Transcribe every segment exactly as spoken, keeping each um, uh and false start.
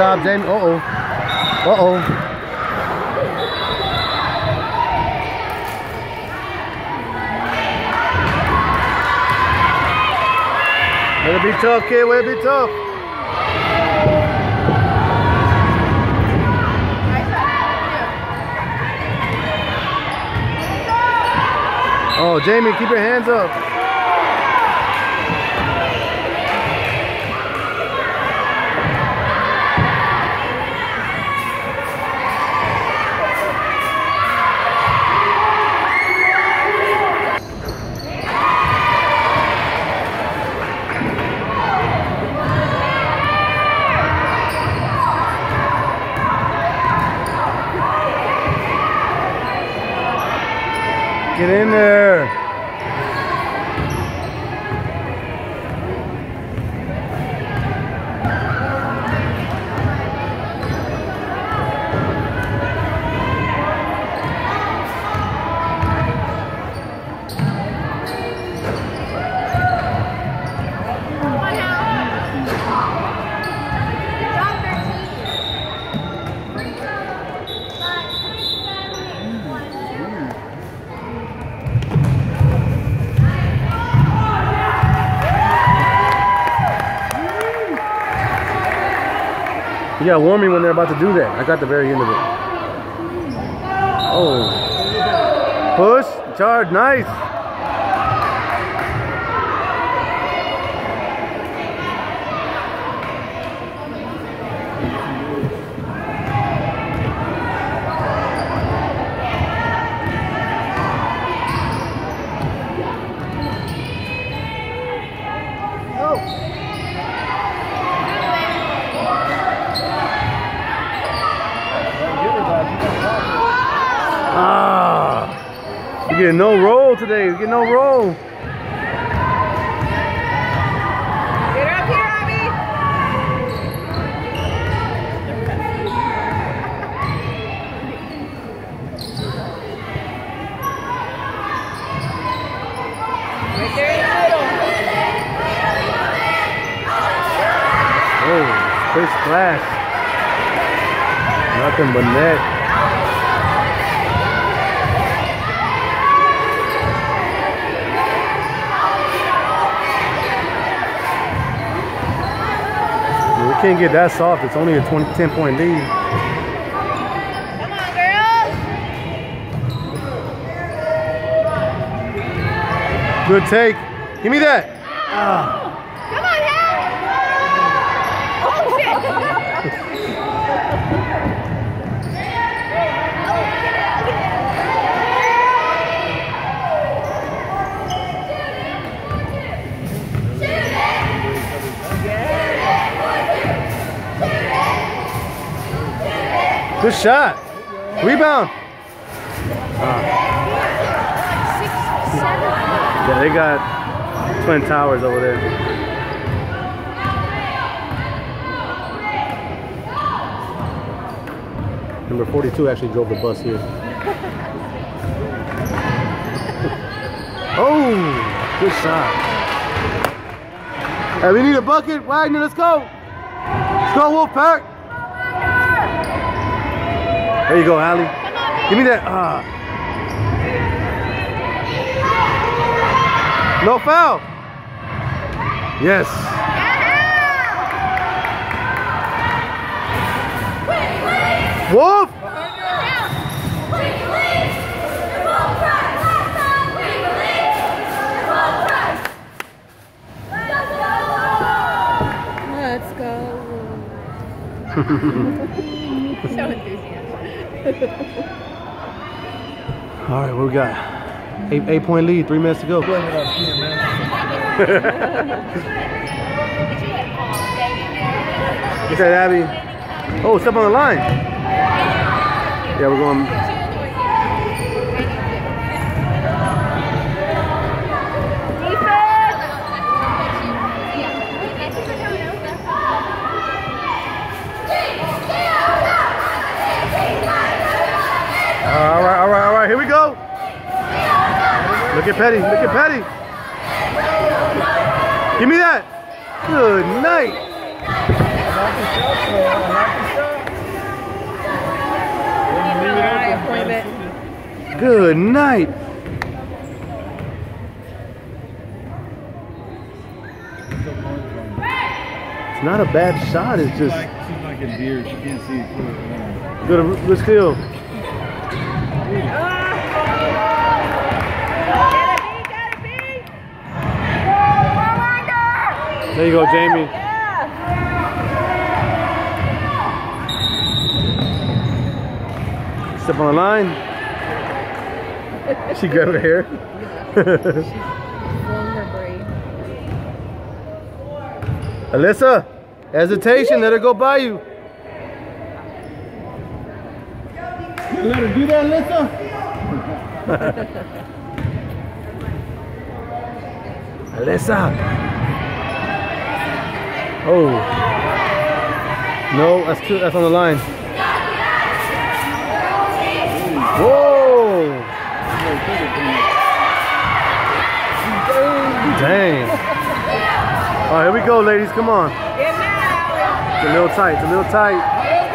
job, Jamie. Uh-oh. Uh-oh. Way to be tough, kid. Way to be tough. Oh, Jamie, keep your hands up. Get in there. You gotta warn me when they're about to do that. I got the very end of it. Oh. Push, charge, nice. Ah, you get no roll today. You get no roll. Get up here, Abby. Right there in the middle. Oh, quick splash. Nothing but net. We can't get that soft. It's only a twenty, ten point lead. Come on, girls. Good take. Give me that. Ah. Come on, Hal. Oh, shit. Good shot. Rebound. Ah. Yeah, they got Twin Towers over there. Number forty-two actually drove the bus here. Oh, good shot. Hey, we need a bucket. Wagner, let's go. Let's go, Wolfpack. There you go, Allie. Give me that. Ah. No foul. Yes. Wolf. Let's go. So enthusiastic. All right, what we got? Eight, eight point lead, three minutes to go. What's that, Abby? Oh, step on the line. Yeah, we're going. All right, all right, all right. Here we go. Look at Petty. Look at Petty. Give me that. Good night. like the shot, though. I like the shot. Leave it Eye open. appointment. Good night. It's not a bad shot. It's She's just like, she's like a deer. She can't see it through it. good. Good steal. There you go, Jamie. Step on the line. She grabbed her hair. Blowing her braid. Alyssa, hesitation. Let her go by you. Let her do that, Alyssa. Alyssa. Oh. No, that's too, that's on the line. Whoa. Dang. All right, here we go, ladies. Come on. Get mad, It's a little tight. It's a little tight.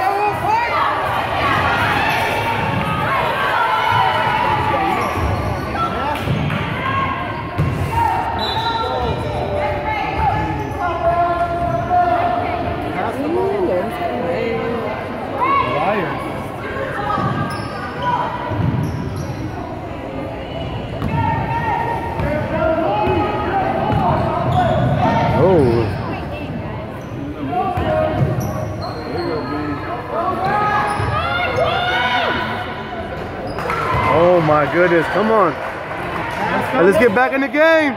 Oh my goodness, come on. Right, let's get back in the game.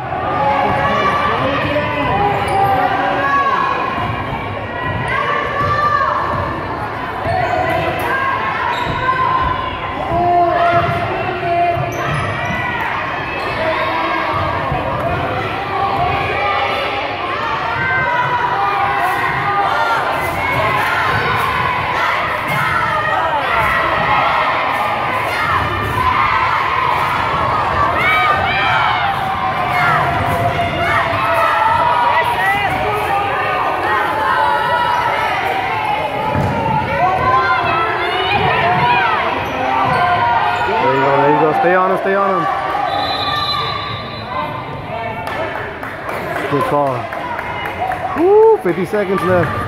Stay on him, stay on him. Good call. Woo, fifty seconds left.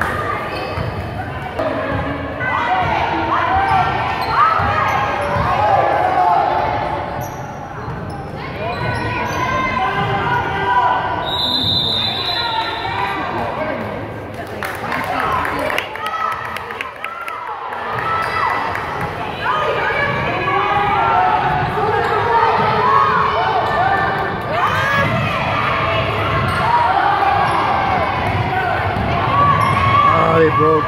They broke.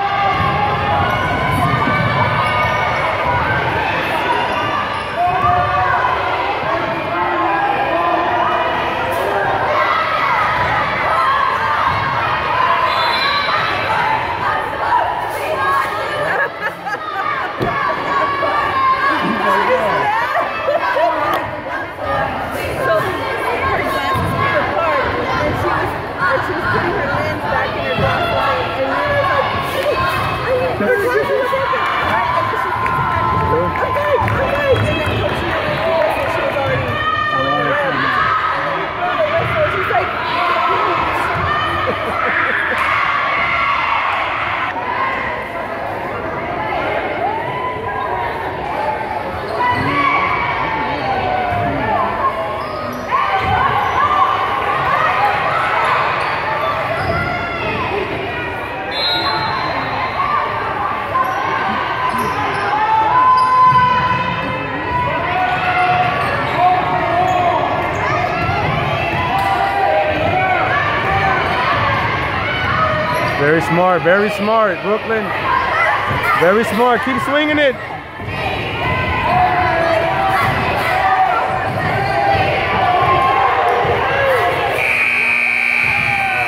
Very smart, very smart, Brooklyn. Very smart, keep swinging it.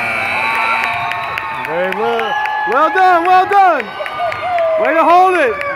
Very well. Well done, well done. Way to hold it.